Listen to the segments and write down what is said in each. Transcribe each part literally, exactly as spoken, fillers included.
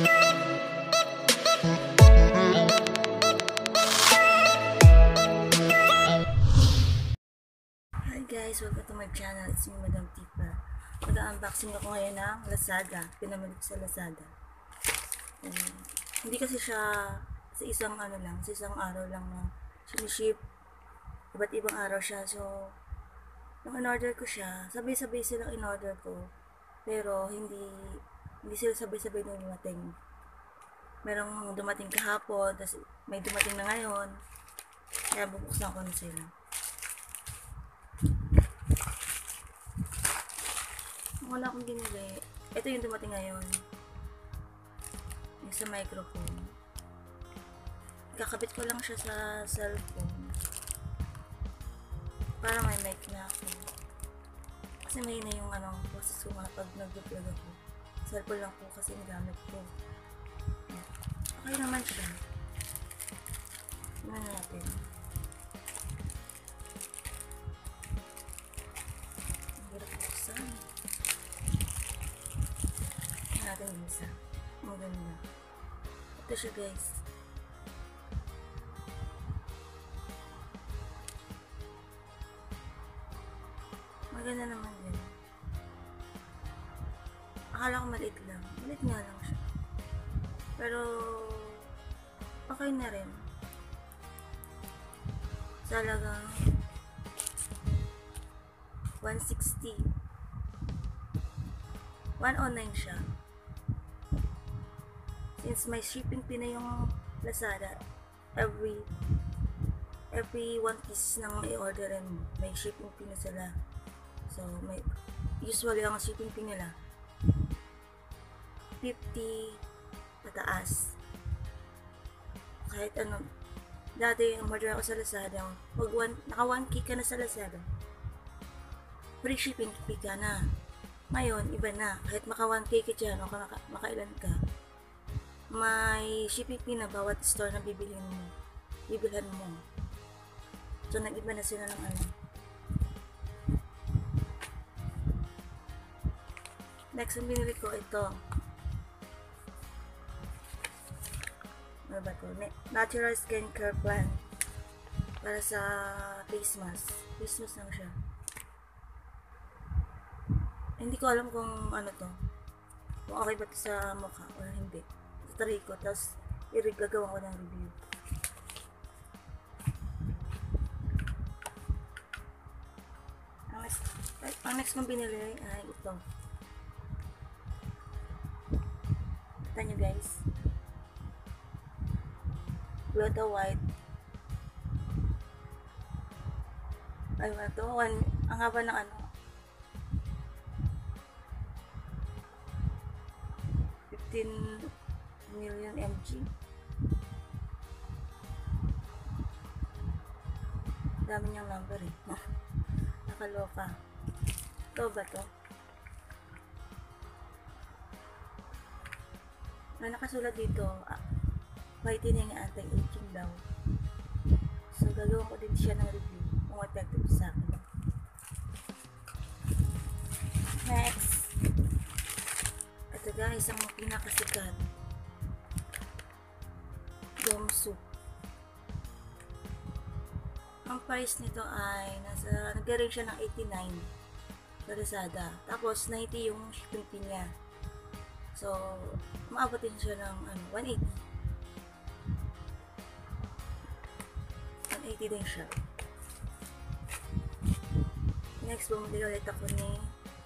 Hi guys, welcome to my channel. It's me, Madam Tipa. Mag-unboxing ako ngayon ng Lazada. Pinamili ko sa Lazada. Um, hindi kasi siya sa isang ano lang, sa isang araw lang na siniship. Iba't ibang araw siya. So, nung in-order ko siya, sabay-sabay silang in-order ko. Pero, hindi hindi sila sabay-sabay na dumating. Merong dumating kahapon, tapos may dumating na ngayon. Kaya bubuksan ko na sila. Ang wala akong ginili, ito yung dumating ngayon. Yung sa microphone. Kakabit ko lang siya sa cellphone. Para may mic na ako. Kasi mahina yung anong process ko nga pag nag-vlog ako. Cellphone lang po kasi nagamit ko. Okay naman siya. Tingnan natin. Ang hirap buksan. Natin yung isa. Maganda. Ito siya guys. Maganda naman din. Akala ko maliit lang. Maliit nga lang siya. Pero okay na rin. Talagang one sixty. one oh nine siya. Since may shipping fee na yung Lazada, every every one piece nang i-orderin mo, may shipping fee na sila. So, may usually ang shipping fee nila fifty pataas. Kahit ano, dati yung order ako sa Lazada, pag one, naka one K ka na sa Lazada, free shipping fee ka na. Ngayon, iba na. Kahit maka one K ka dyan o maka, makailan ka, may shipping fee na bawat store na bibilhin mo. Bibilhan mo. So, nag-iba na sila ng ano. Next, ang binili ko, ito. Ano ba ito? Natural Skincare Plan. Para sa face mask. Face mask lang siya. Hindi ko alam kung ano to. Kung okay ba ito sa mukha o hindi. Try ko, tapos i-gagawa ko ng review. Ang next, ang next kong binili ay ito. Kita nyo guys. Glota White. Ay, ano to? One, ang haba ng ano. fifteen million mg. Dami niyang number eh. Nakaloka. Ito ba to? May nakasulat dito, ah, whitening anti-aging daw. So, gagawin ko din siya ng review kung effective sa akin. Next. Ito guys, ang pinakasikat. Dome soup. Ang price nito ay nasa nag-range siya ng eighty-nine sa Lazada. Tapos ninety yung shipping fee niya. So, maabot din siya ng ano, one eighty. one eighty din siya. Next, bumili ulit ako ni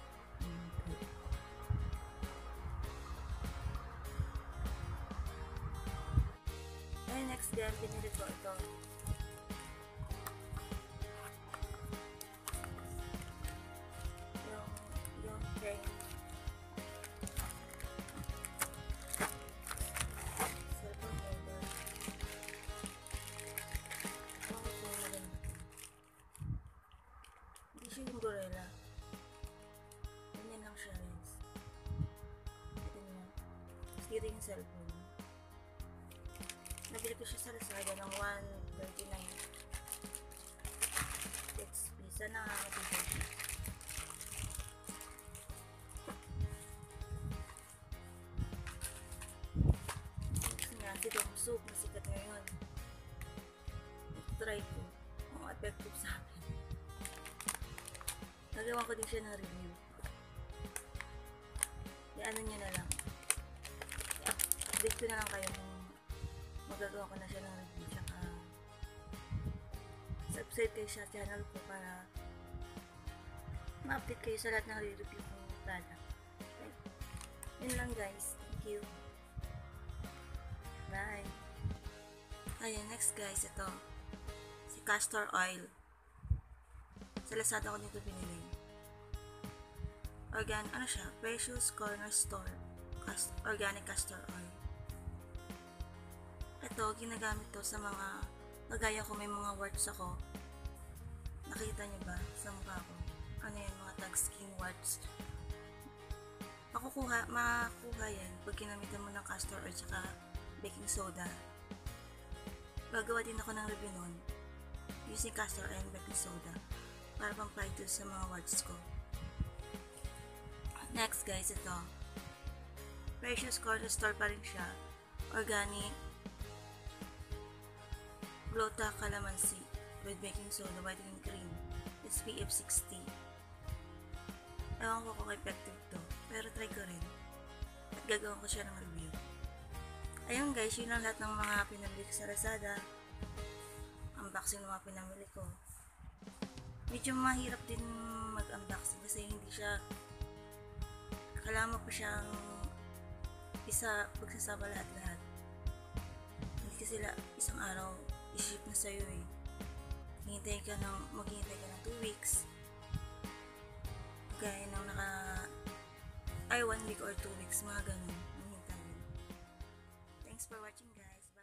next din, binili ko ito. Yung, yung frame. Cellphone holder. Ang gusto mo rin. Hindi siya yung gorilla. Ganyan lang siya, guys. Ito niya. Dito yung cellphone. Nabili ko siya sa Lazada ng one thirty-nine. It's pizza na nakakatibay siya. soap na sikat ngayon. Try ko kung effective sa akin. Nagawa ko din siya ng review. I-ano nyo na lang. I-update ko na lang kayo kung magagawa ko na siya ng review. Tsaka subscribe kayo sa channel ko para ma-update kayo sa lahat ng re-review kong product. Okay. Yun lang guys. Thank you. Bye. Ayan, next guys, ito. Si castor oil. Sa Lazada ko nito binili. Organ, ano siya? Precious Corner Store. Cast, organic castor oil. Ito, ginagamit to sa mga, kagaya ko may mga warts ako. Nakita niyo ba sa mukha ko? Ano yan, mga tag skin warts. Makukuha, makukuha yan pag kinamitan mo ng castor oil tsaka baking soda. Gagawa din ako ng review nun using castor oil and baking soda para pang fight sa mga warts ko. Next guys, ito. Precious Corner Store pa rin siya. Organic Glota Calamansi with baking soda, whitening cream, S P F sixty. Ewan ko kung effective to, pero try ko rin. At gagawin ko siya ng review. Ayun guys, yun ang lahat ng mga pinamili ko sa Lazada. Unboxing ng mga pinamili ko. Medyo mahirap din mag-unboxing kasi hindi siya, kailangan mo pa siyang isa, pagsasama lahat-lahat. Hindi kasi sila isang araw i-ship na sa'yo eh. Hintay ka ng, maghihintay ka ng two weeks. Gaya nang naka, ay one week or two weeks, mga ganun. Hintay. Thanks for watching guys. Bye.